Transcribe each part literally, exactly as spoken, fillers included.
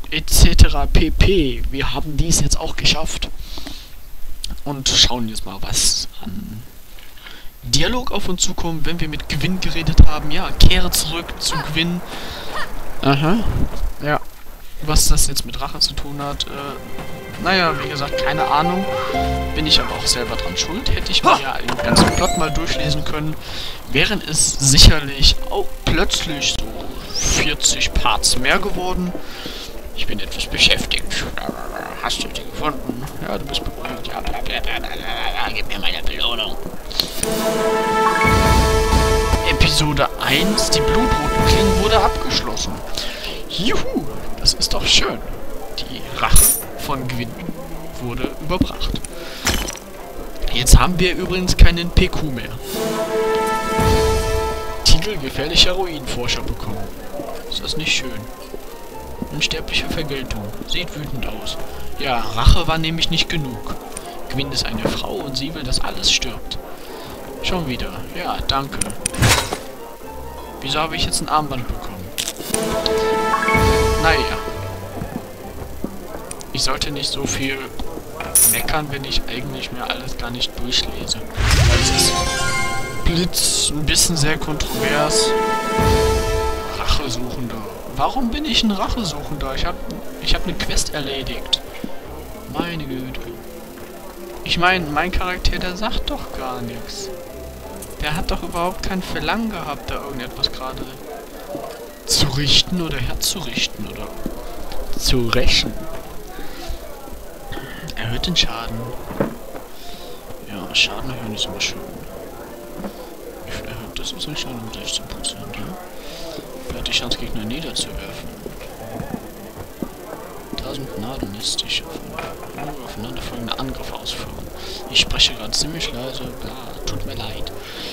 et cetera pp. Wir haben dies jetzt auch geschafft. Und schauen jetzt mal, was an Dialog auf uns zukommt, wenn wir mit Gwyn geredet haben. Ja, kehre zurück zu Gwyn. Aha. Ja. Was das jetzt mit Rache zu tun hat, äh, naja, wie gesagt, keine Ahnung. Bin ich aber auch selber dran schuld. Hätte ich mir ja den ganzen Plot mal durchlesen können, wären es sicherlich auch plötzlich so vierzig Parts mehr geworden. Ich bin etwas beschäftigt. Hast du die gefunden? Ja, du bist beruhigt. Ja, blablabla. Gib mir meine Belohnung. Episode eins, die blutroten Klingen, wurde abgeschlossen. Juhu, das ist doch schön. Die Rache von Gwyn wurde überbracht. Jetzt haben wir übrigens keinen P Q mehr. Titel gefährlicher Ruinenforscher bekommen. Ist das nicht schön? Unsterbliche Vergeltung. Sieht wütend aus. Ja, Rache war nämlich nicht genug. Gwyn ist eine Frau und sie will, dass alles stirbt. Schon wieder. Ja, danke. Wieso habe ich jetzt ein Armband bekommen? Naja. Ich sollte nicht so viel meckern, wenn ich eigentlich mir alles gar nicht durchlese. Weil es ist Blitz, ein bisschen sehr kontrovers. Rachesuchender. Warum bin ich ein Rachesuchender? Ich habe ich hab eine Quest erledigt. Meine Güte. Ich meine, mein Charakter, der sagt doch gar nichts. Der hat doch überhaupt kein Verlangen gehabt, da irgendetwas gerade zu richten oder herzurichten oder zu rächen. Erhöht den Schaden. Ja, Schaden erhöhen ist immer schön. Wie viel erhöht das? Ist ein Schaden um sechzehn Prozent, ja? Vielleicht die Chance, Gegner niederzuwerfen. tausend Nadeln lässt sich auf aufeinanderfolgende Angriffe ausführen. Ich spreche gerade ziemlich leise, bla, tut mir leid.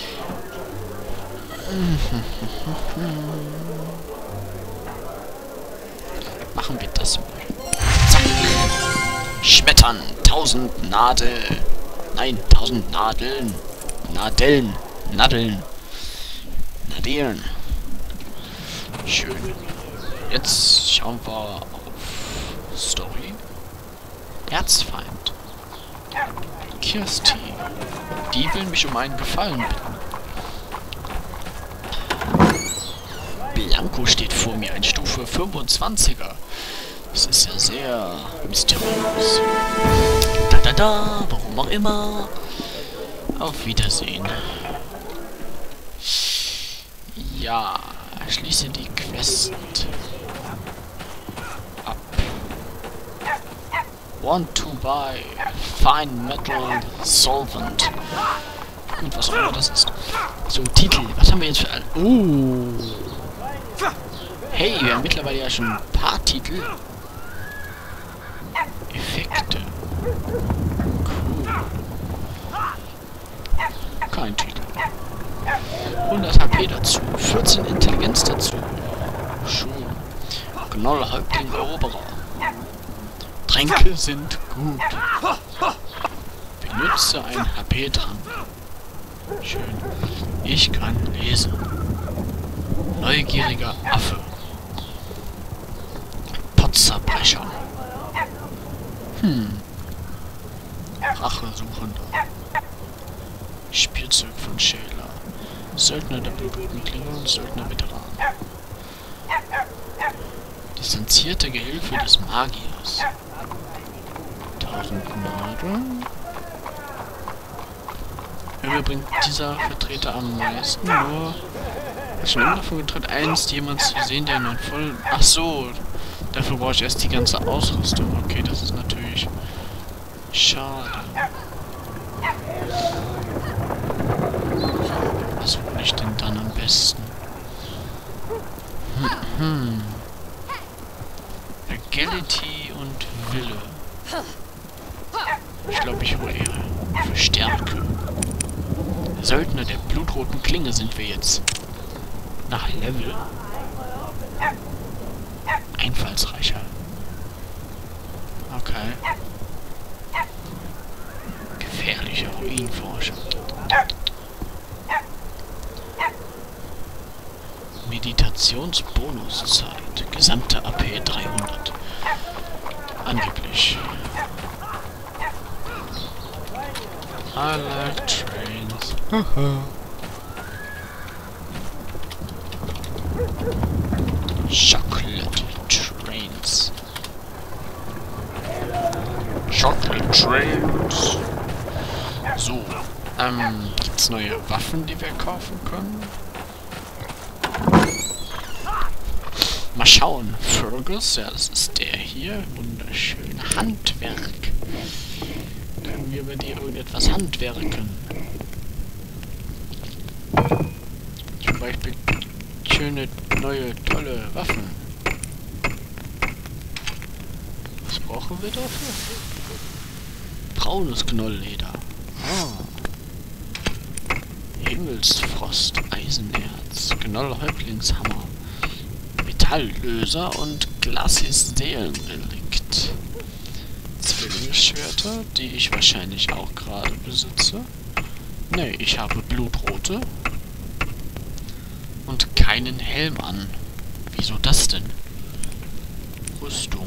Machen wir das mal. Zack. Schmettern, tausend Nadel. Nein, tausend Nadeln. Nadeln. Nadeln. Nadeln. Schön. Jetzt schauen wir auf Story. Erzfeind. Kirsti. Die will mich um einen Gefallen bitten. Blanco steht vor mir, ein Stufe fünfundzwanziger. Das ist ja sehr mysteriös. Da da da, warum auch immer. Auf Wiedersehen. Ja, schließe die Quest ab. Want to buy fine metal solvent. Gut, was auch immer das ist. So, Titel. Was haben wir jetzt für ein... Oh. Hey, wir haben mittlerweile ja schon ein paar Titel. Effekte. Cool. Kein Titel. hundert H P dazu. vierzehn Intelligenz dazu. Schön. Gnoll, Häuptling, Eroberer. Tränke sind gut. Benutze ein H P dran. Schön. Ich kann lesen. Neugieriger Affe. Potzerbrecher. Hm. Rachesuchender. Spielzeug von Shayla. Söldner der blutigen Klinge und Söldner Veteran. Distanzierte Gehilfe des Magiers. tausend Nadeln. Mir bringt dieser Vertreter am meisten, nur schon immer davon getrennt, einst jemand zu sehen, der nun voll... Ach so, dafür brauche ich erst die ganze Ausrüstung. Okay, das ist natürlich schade. Was hole ich denn dann am besten? Hm, hm. Agility und Wille. Ich glaube, ich hole eher für Stärke. Söldner der blutroten Klinge sind wir jetzt. Nach Level. Einfallsreicher. Okay. Gefährlicher Ruinenforscher. Meditationsbonuszeit. Gesamte A P dreihundert. Angeblich. I like trains. Chocolate trains. Chocolate trains. So, ähm, gibt's neue Waffen, die wir kaufen können? Mal schauen. Fergus, ja, das ist der hier. Wunderschön. Handwerk. Können wir bei dir irgendetwas handwerken? Zum Beispiel schöne, neue, tolle Waffen. Was brauchen wir dafür? Braunes Knollleder. Ah. Himmelsfrost, Eisenerz, Gnoll-Häuptlingshammer, Metalllöser und Glacis Seelenrelikt. Zwillingsschwerter, die ich wahrscheinlich auch gerade besitze. Ne, ich habe blutrote. Und keinen Helm an. Wieso das denn? Rüstung.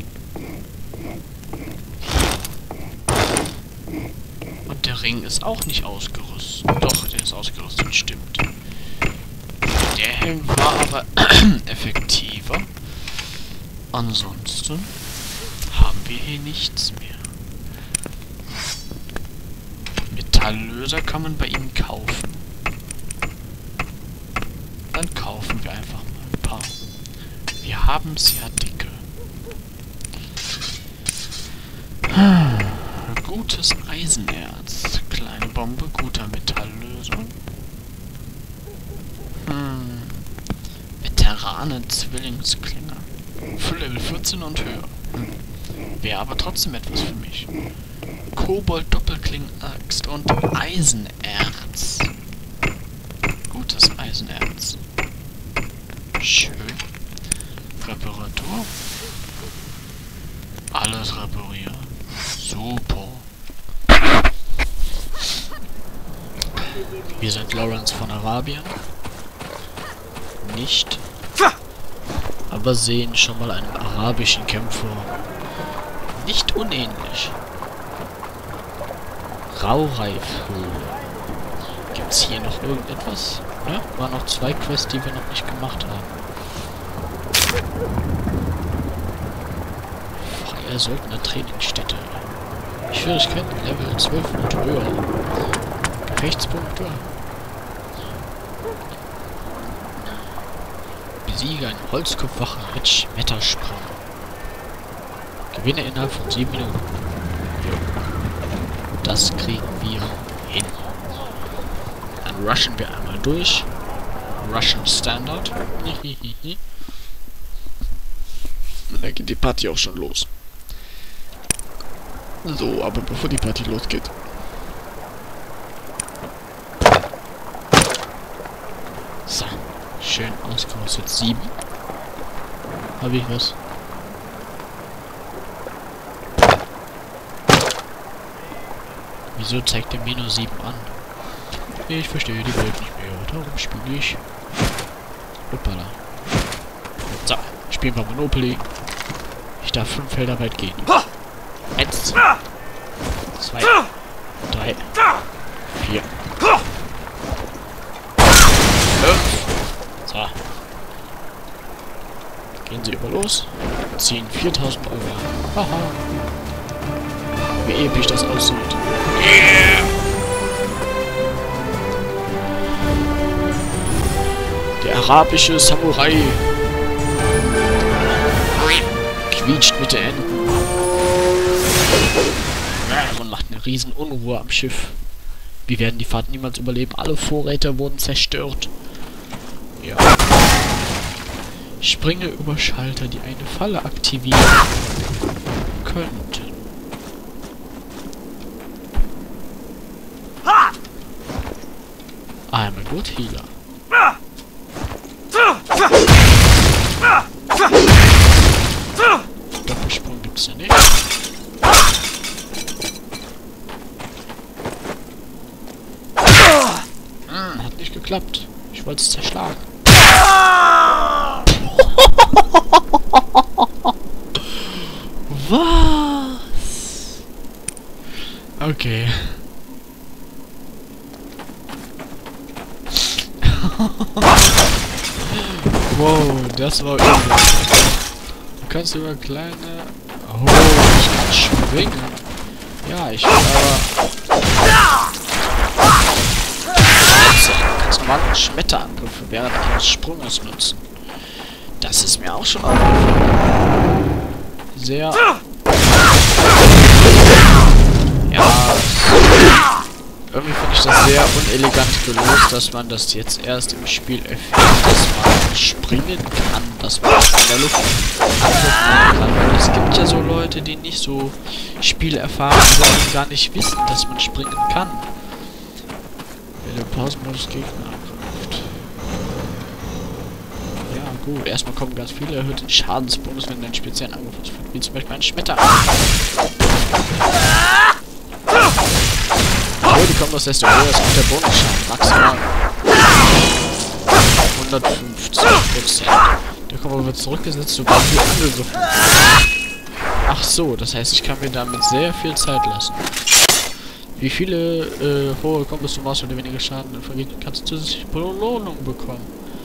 Und der Ring ist auch nicht ausgerüstet. Doch, der ist ausgerüstet, stimmt. Der Helm war aber effektiver. Ansonsten haben wir hier nichts mehr. Metalllöser kann man bei ihm kaufen. Dann kaufen wir einfach mal ein paar. Wir haben sehr dicke. Gutes Eisenerz. Kleine Bombe, guter Metalllöser. Hm. Veteranen Zwillingsklinge. Für Level vierzehn und höher. Hm. Wäre aber trotzdem etwas für mich. Kobold Doppelklingenaxt und Eisenerz. Gutes Eisenerz. Schön. Reparatur. Alles reparieren. Super. Wir sind Lawrence von Arabien. Nicht. Aber sehen schon mal einen arabischen Kämpfer. Nicht unähnlich. Raureifhöhle. Gibt's hier noch irgendetwas? Ne? Waren noch zwei Quests, die wir noch nicht gemacht haben. Freie Söldner Trainingsstätte. Schwierigkeit Level zwölf und höher. Gefechtspunkte. Besiege einen Holzkopfwachen mit Schmettersprung. Gewinne innerhalb von sieben Minuten. Das kriegen wir hin. Dann rushen wir einmal durch. Russian Standard. Da geht die Party auch schon los. So, aber bevor die Party losgeht. So, schön ausgerüstet. sieben. Habe ich was? Wieso zeigt er mir nur sieben an? Ich verstehe die Welt nicht mehr. Darum spiele ich. Hoppala. So, spielen wir Monopoly. Ich darf fünf Felder weit gehen. Eins, zwei, drei, vier, fünf. So. Gehen Sie über los. Ziehen viertausend Euro. Haha. Wie episch das aussieht. Yeah! Der arabische Samurai quietscht mit den Enden und macht eine riesen Unruhe am Schiff. Wir werden die Fahrt niemals überleben. Alle Vorräte wurden zerstört. Ja. Springe über Schalter, die eine Falle aktivieren könnten. I'm a good healer. Doppelsprung gibt's ja nicht. Hm, hat nicht geklappt. Ich wollte es zerschlagen. Was? Okay. Wow, das war übel. Du kannst über kleine... Oh, ich kann schwingen. Ja, ich will aber... Du kannst normale Schmetterangriffe während eines Sprunges nutzen. Das ist mir auch schon aufgefallen. Sehr... Ja... Irgendwie finde ich das sehr unelegant gelöst, dass man das jetzt erst im Spiel erfährt, dass man springen kann, dass man in der Luft angreifen kann. Weil es gibt ja so Leute, die nicht so spielerfahren sind und gar nicht wissen, dass man springen kann. Wähle Pausenmodus Gegner angreift. Ja gut, erstmal kommen ganz viele erhöhte Schadensbonus, wenn du einen speziellen Angriff ausführt, wie zum Beispiel ein Schmetterangriff. Oh, die kommen, das desto höher ist auch der Bonusschaden. Maximal hundertfünfzig Prozent. Der kommt aber zurückgesetzt, sobald du angegriffen wirst. Ach so, das heißt, ich kann mir damit sehr viel Zeit lassen. Wie viele äh, hohe Kombos du machst oder weniger Schaden dann vergeben, kannst du zusätzliche Belohnung bekommen.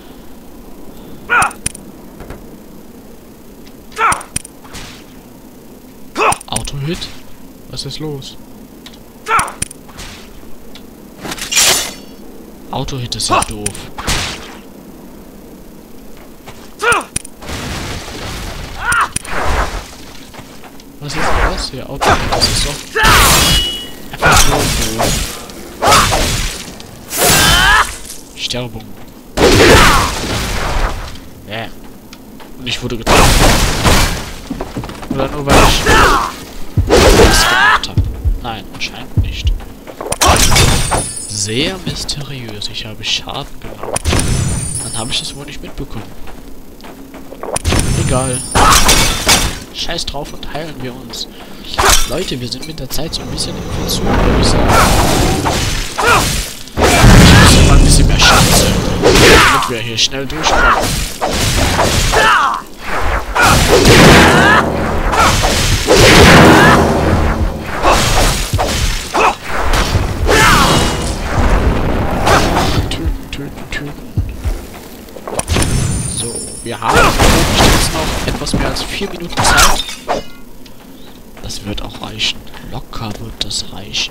Auto-Hit? Was ist los? Auto-Hit ist ja doof. Was ist das hier? Auto-Hit, das ist doch... einfach so doof. Sterbung. Ja. Und ich wurde getroffen. Oder nur weil ich... das gemacht habe. Nein, anscheinend nicht. Sehr mysteriös. Ich habe Schaden genommen. Dann habe ich es wohl nicht mitbekommen. Egal. Scheiß drauf und heilen wir uns. Leute, wir sind mit der Zeit so ein bisschen im Verzug, würde ich sagen. Ich muss mal ein bisschen mehr Schatz, damit wir hier schnell durchkommen. Wir haben jetzt noch etwas mehr als vier Minuten Zeit. Das wird auch reichen. Locker wird das reichen.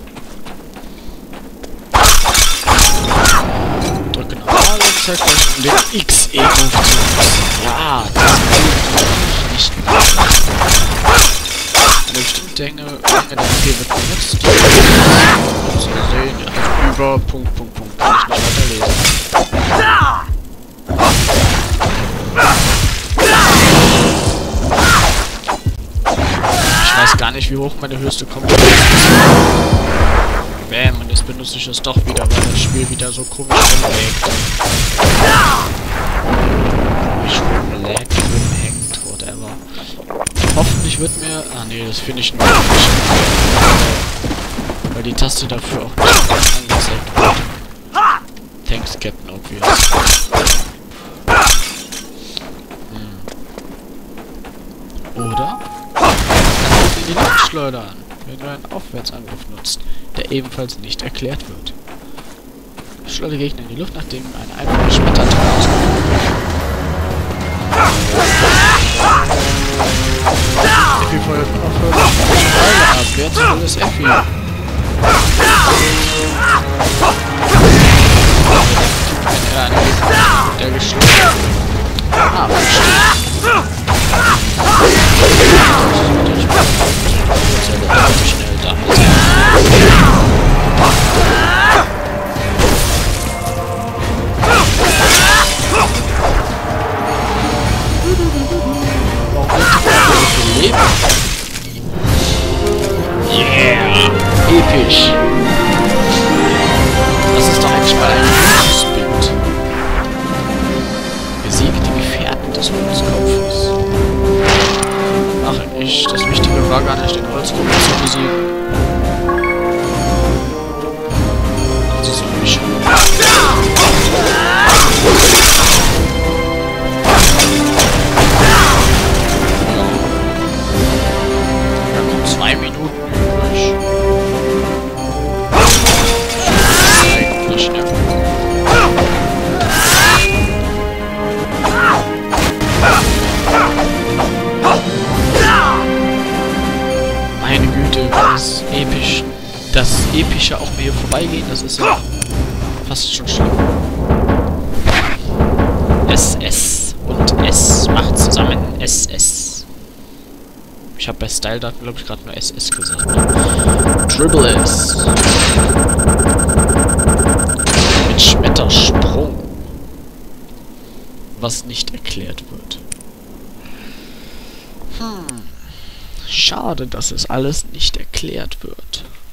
Drücke normal und zeigt euch um den X-Ego zu nutzen. Ja, das ist nicht mehr. Eine bestimmte Länge der F P wird benutzt. So sehen, also über Punkt, Punkt, Punkt. Kann ich nicht weiterlesen. Ich weiß gar nicht, wie hoch meine höchste Kombo ist. Bäm, und jetzt benutze ich es doch wieder, weil das Spiel wieder so komisch rumlägt. Mich rumlägt, rumhängt, whatever. Hoffentlich wird mir... Ah nee, das finde ich nur nicht. Weil die Taste dafür auch nicht angezeigt wird. Thanks, Captain Obvious. Oder? Die Luft schleudern, wenn du einen Aufwärtsangriff nutzt, der ebenfalls nicht erklärt wird. Schleudere Gegner in die Luft, nachdem eine einfache Schmetterattacke ausgeführt wird. Effi feuert unaufhörlich Pfeile ab. Wer zum Teil ist Effi? Wenn er einen Gegner der geschlagen. Ah, verstehe. Schnell da. Yeah! Episch! Das ist doch eigentlich mal ein gutes Bild. Besiege die Gefährten des Holzkopfes. Ach, ich, das Wichtige war gar nicht, den Holzkopf zu besiegen. Das ist irgendwie schon. Minuten übrig. Eigentlich, ne? Meine Güte, das episch. Das Epische auch mir vorbeigehen, das ist ja fast schon schlimm. S S und S macht zusammen S S. Ich habe bei Style-Daten, glaube ich, gerade nur S S gesagt. Triple S. Mit Schmettersprung. Was nicht erklärt wird. Hm. Schade, dass es alles nicht erklärt wird.